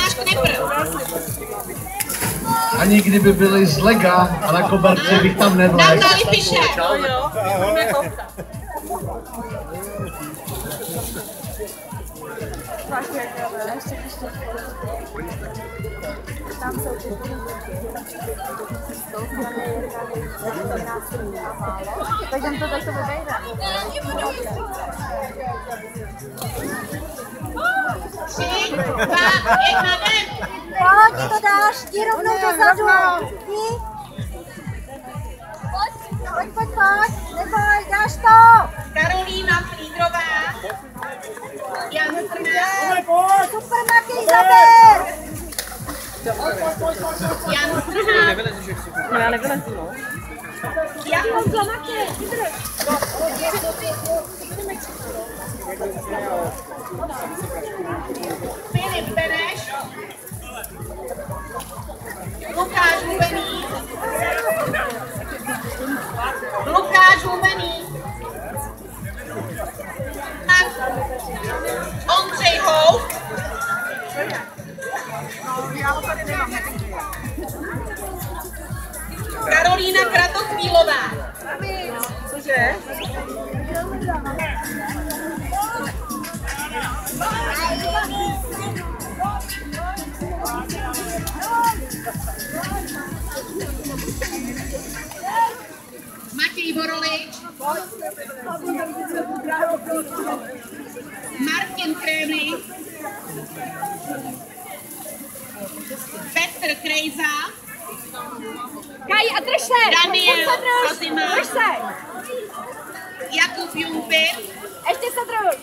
Lukáš Knipr. Ani kdyby byli z lega a na koberci bych tam nevlekl. Natali Fischer. Tam jsou ty tak jdem to takto odejde. 3, 2, 1, jdem. Pojď, to dáš, jdi rovnou dozadu. Pojď, neboj, dáš to. Karolína Flídrová. Jan Trná. Super, Matěj, zaber. Jan Trná. No já nevylezu, no. Jakub Zlamaky. Filip Beneš. Lukáš Hubený. Lukáš Hubený. Ondřej Houf. Karolína Kratochvílová. Cože? Matěj Vorolič. Martin Krémy. Petr Krejza. Kaj, a drž se. Daniel Kozima. Drž se. Jakub Jumpy. Ještě se drž.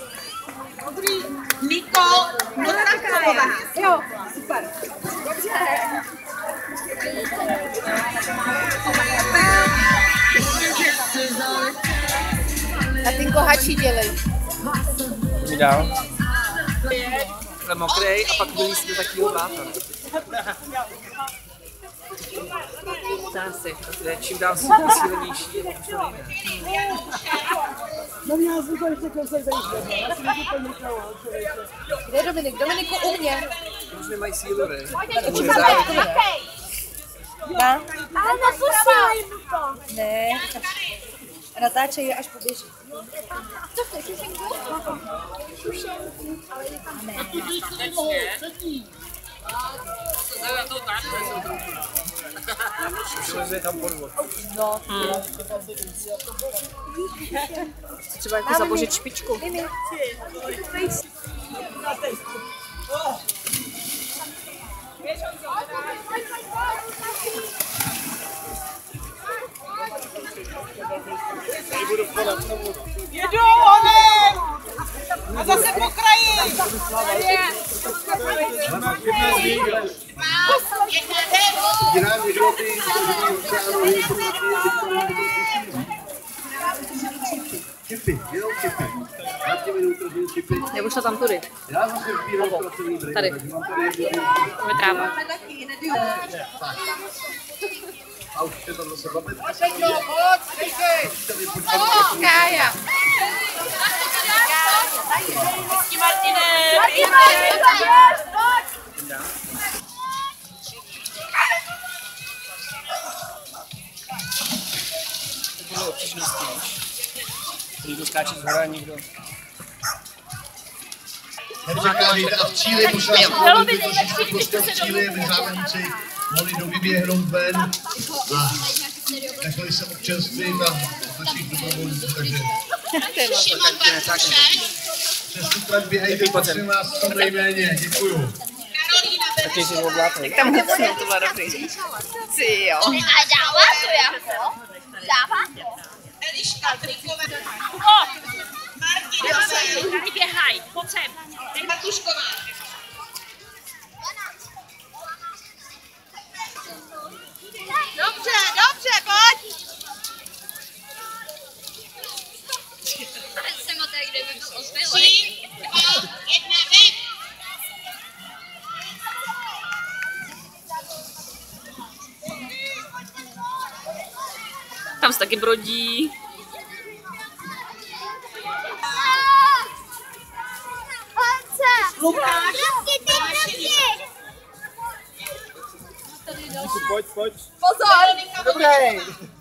Nikol Nosaková. Jo, super. Dobře. A ty kohači dělej. Mi dál. Ale mokrej a pak vylíst do takového bláta. Zase, to je čím dál silnější. Kde je Dominik? Dominiku, u mě. Už nemají sílu, ne? Dá? Ale neposílej mu to. Ne. Natáčej až poběží. Co chceš, šušenku? Šušenku. Ne. Přileze tam podvod. No. Třeba jako zabořit špičku. Jedu, Onek! A zase po kraji! Čipy, jenom čipy. Já ti vedu utržení čipy. Nebo šla tam tudy. Já zase vybírám pracovní break. Tady. Takže mám tady jednu Tam je tráva. tak. A už je tam zase babetka. Kája. Martine. To bylo obtížný stíž. Někdo skáče zhora a někdo... Neříkali, teda v Číli možná spolu trošičku prostě v Číli, aby závodníci mohli dovyběhnout ven a nechali se občerstvit a našich dobrovolníků, takže přes tu trať běhejte, prosím vás, co nejméně, děkuju. Taky si oblátil. Tak tam hupsnu, to bylo dobrý. Si jo. A dává to jako? Dává to? Eliška Trikové. Martin Hasej. Tady běhaj, pojď sem. Matušková. Dobře, dobře, pojď! Jsem o té, kde by byl 3, 2, 1, ven! Tam se taky brodí. Lukáš. Pojď. Pozor! Dobrý.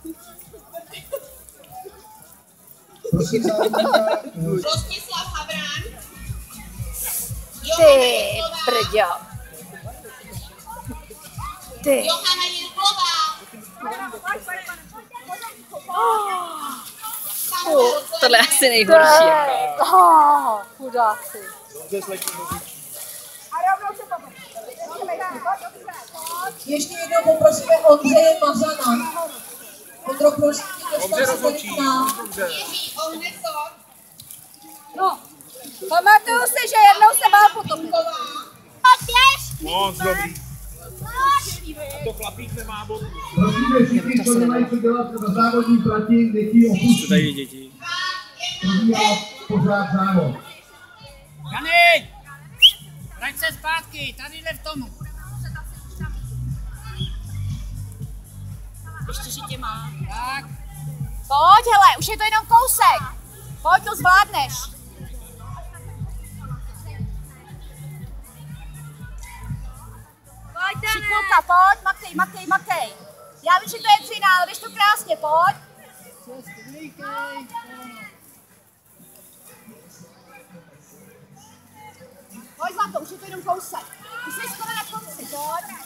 Prosím závodníka. Rostislav Havrán. Ty brďo. Ty. Johana Jirklová. Tohle je asi nejhorší. Chudáci. Ještě jednou poprosíme Ondřeje Mazana. Ondro, prosím, dostal se k nám. Jiří Ohnesov. No, pamatuju si, že jednou se bál potopit. Moc dobrý. A to chlapík nemá botu. Prosíme všichni, co nemají co dělat na závodní trati, nechí opustit. Tady děti. Probíhá pořád závod. Jany! Vrať se zpátky, tady jde v tomu. Ještě žitě má. Tak. Pojď, hele, už je to jenom kousek. Pojď, to zvládneš. Šikulka, pojď, makej. Já vím, že to je dřina, ale víš to krásně, pojď. Pojď, Zlato, už je to jenom kousek. Ty jsi skoro na konci, pojď.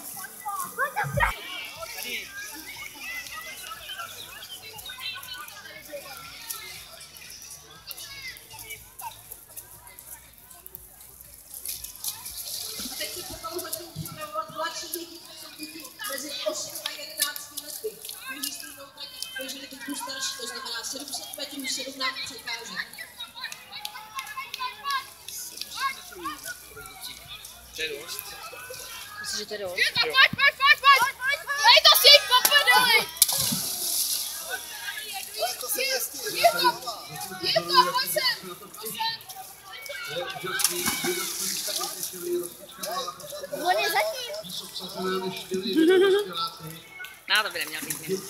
Teď se potom začnou připravovat mladší děti, to jsou děti mezi 8 a 11 lety. Kteří stejnou trať běželi trochu starší, to znamená 700 metrů, 17 překážek. To je dost. Myslím, že to je dost. Dej to si poprdeli! Je to, pojď sem! On je zatím. No, to by neměl být.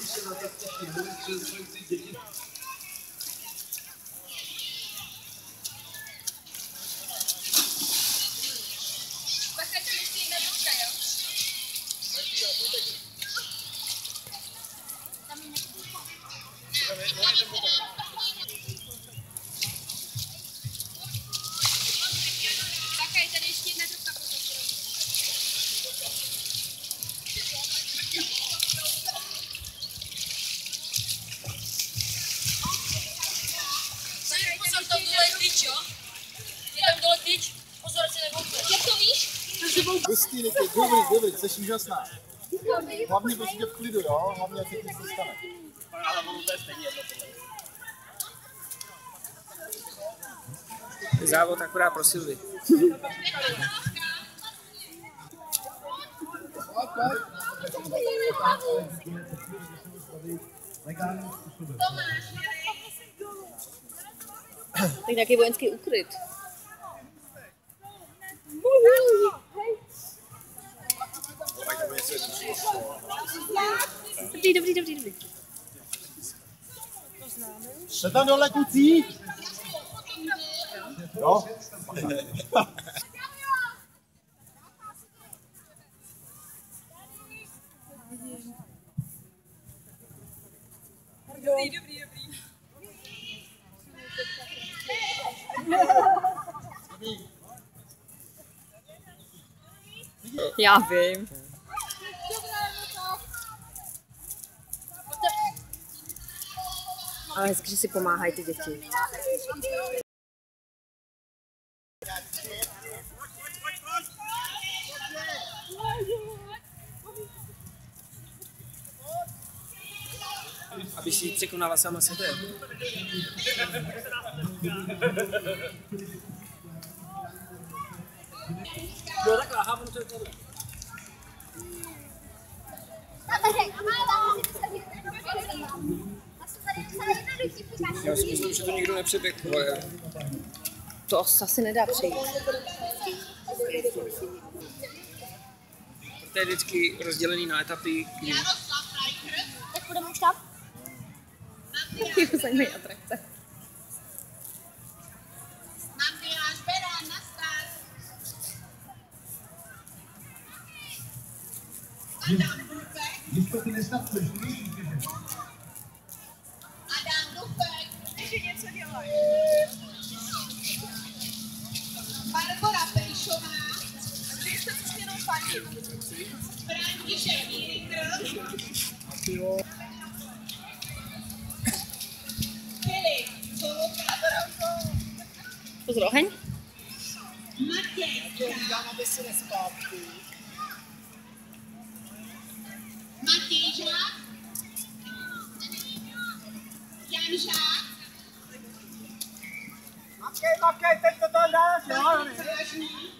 Hustý, Niky, dobrý, jsi úžasná. Hlavně prostě v klidu, jo? Hlavně, ať se nic nestane. Ale ono to je stejně jedno tohle. Závod akorát pro Silvi. Tak nějaký vojenský úkryt. Dobrý. Jste tam dole, kucí? Jo? Dobrý. Já vím. Ale hezky, že si pomáhají ty děti. Aby si překonala sama sebe. Jo, takhle, aha, ono to je tohle. Já si myslím, že to nikdo nepřeběhl. To asi nedá přejít. To je vždycky rozdělený na etapy. Jaroslav Reicher. Tak půjdeme už tam? Zajímají atrakce. Matyáš Berán na start. Adam Burbeck. Jižko, ty nestartuješ, Adam Dufek. Ještě něco dělají. Barbora Pejšová. Vy jste si jenom fandit. František Jirikr. Filip Soloka. Pozor, oheň. Matějka. Matějžák. Janžák. Makej, teď to tam dáš, jo? Vážný.